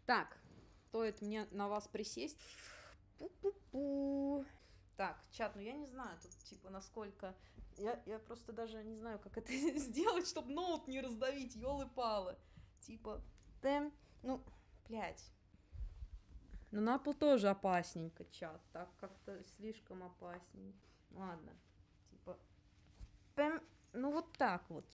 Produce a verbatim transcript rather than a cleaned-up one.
Так, стоит мне на вас присесть. Пу-пу-пу. Так, чат, ну я не знаю, тут типа насколько... Я, я просто даже не знаю, как это сделать, чтобы ноут не раздавить, ёлы-палы. Типа, тэм, ну, блядь. Ну на Apple тоже опасненько, чат, так как-то слишком опасненько. Ладно, типа, пэм, ну вот так вот.